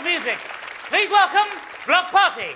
of music. Please welcome Block Party.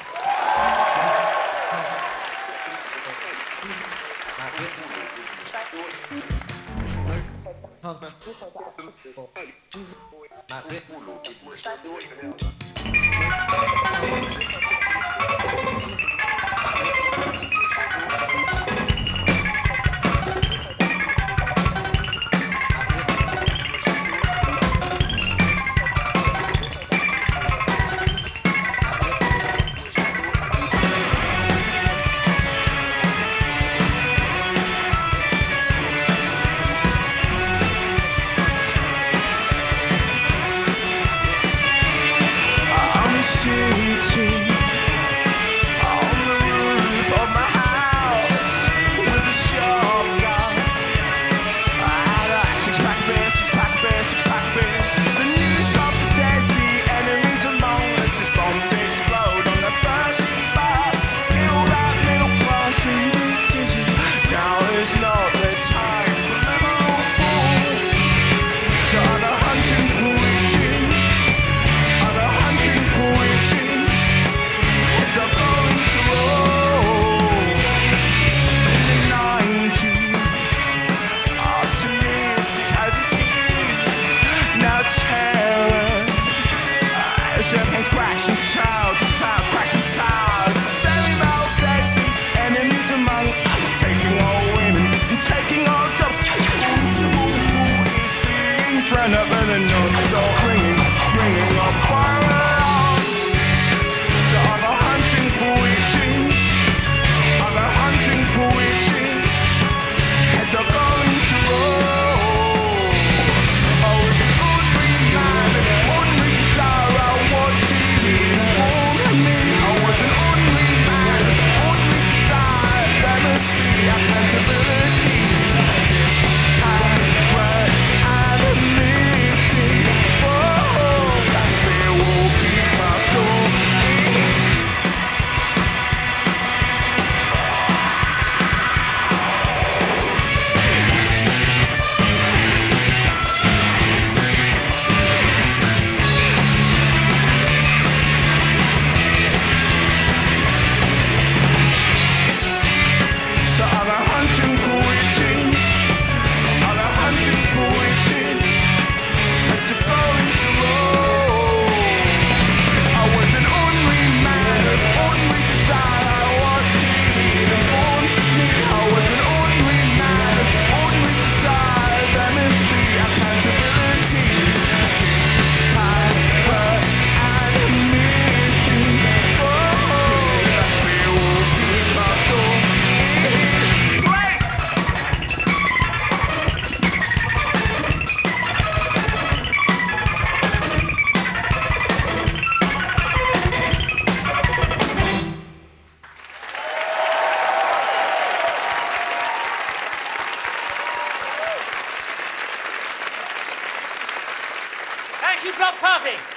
Champagne's crashing towers, crashing towers. Selling out sexy, enemies among us, taking all women and taking all jobs. The fool is being thrown up and the notes start ringing up fire alarms. So are they hunting for your jeans? Are they hunting for your jeans? Heads are going to roll. Oh, it's an ordinary man and an ordinary desire. Thank you, Block Party.